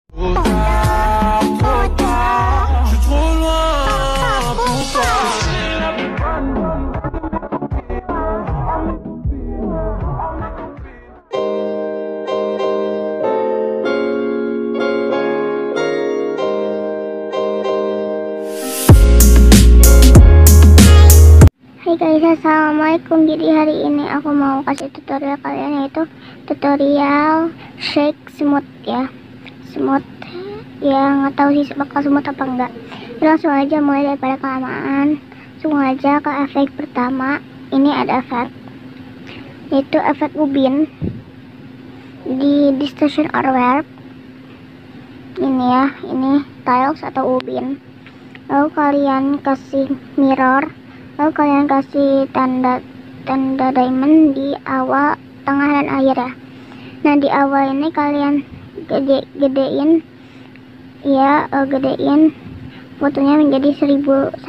Hai guys, assalamualaikum. Jadi hari ini aku mau kasih tutorial kalian, yaitu tutorial shake smooth ya. Smooth ya, nggak tahu sih bakal smooth apa enggak. Jadi langsung aja mulai daripada kelamaan. Langsung aja ke efek pertama. Ini ada efek, yaitu efek ubin di distortion or warp. Ini ya, ini tiles atau ubin. Lalu kalian kasih mirror. Lalu kalian kasih tanda diamond di awal, tengah, dan akhir ya. Nah di awal ini kalian gedein ya, gedein fotonya menjadi 1,500.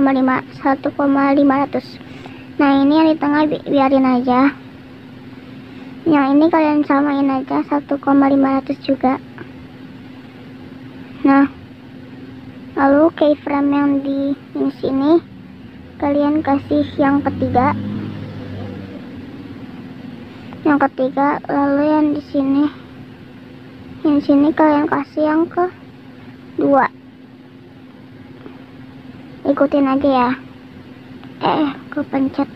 Nah ini yang di tengah biarin aja. Yang ini kalian samain aja 1,500 juga. Nah lalu keyframe yang di sini kalian kasih yang ketiga, lalu yang di sini kalian kasih yang kedua. Ikutin aja ya. Kepencet.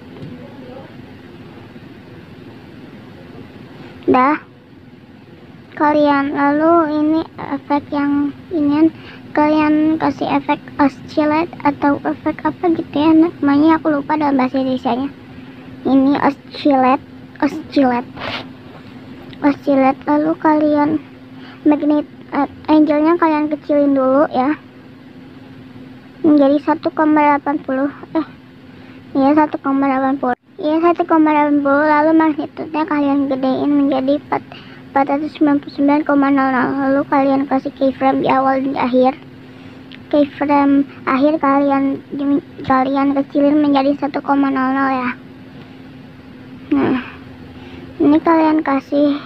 Dah. Kalian lalu ini efek yang ini kalian kasih efek oscillate atau efek apa gitu ya namanya, aku lupa dalam bahasa Indonesianya. Ini oscillate. Lalu kalian magnet angelnya kalian kecilin dulu ya, menjadi 1,80. Iya 1,80. Lalu magnetudenya kalian gedein menjadi 499,00. Lalu kalian kasih keyframe di awal dan di akhir. Keyframe akhir kalian kecilin menjadi 1,00 ya. Nah ini kalian kasih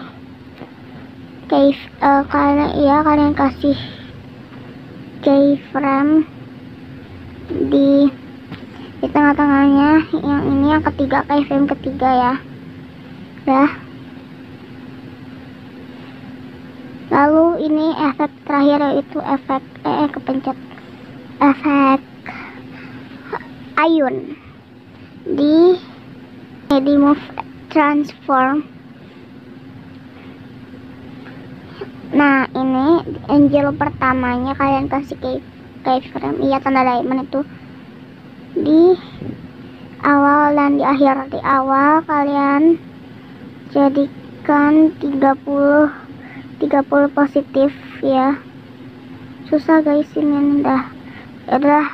kalian kasih keyframe di tengah-tengahnya. Yang ini yang ketiga, keyframe ketiga ya. Dah. Lalu ini efek terakhir, yaitu efek kepencet efek ion di move transform. Nah ini angel pertamanya kalian kasih keyframe, iya tanda diamond itu di awal dan di akhir. Di awal kalian jadikan 30 positif ya. Susah guys ini, udah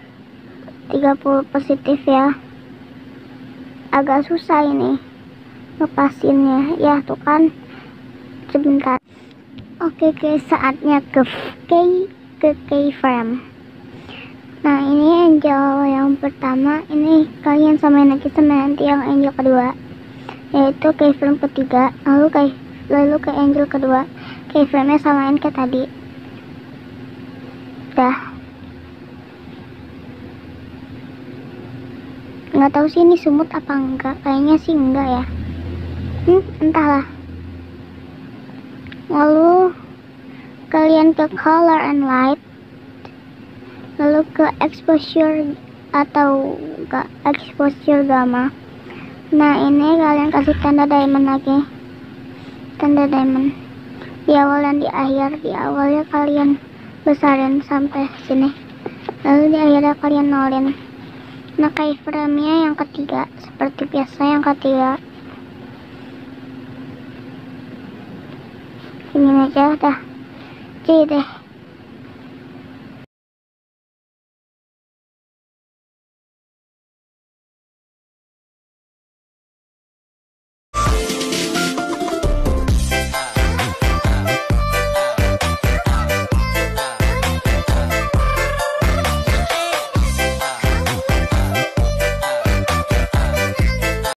30 positif ya, agak susah ini lepasinnya ya, tuh kan sebentar. Oke guys, saatnya ke keyframe. Nah ini angel yang pertama, ini kalian samain lagi sama nanti yang angel kedua, yaitu keyframe ketiga. Lalu ke angel kedua, keyframe nya samain kayak tadi. Dah. Nggak tahu sih ini smooth apa enggak, kayaknya sih enggak ya. Entahlah. Lalu kalian ke color and light, lalu ke exposure atau ke exposure gamma. Nah ini kalian kasih tanda diamond lagi, tanda diamond di awal dan di akhir. Di awalnya kalian besarin sampai sini, lalu di akhirnya kalian nolin. Nah keyframe nya yang ketiga, seperti biasa yang ketiga. Ini aja dah. Jadi deh.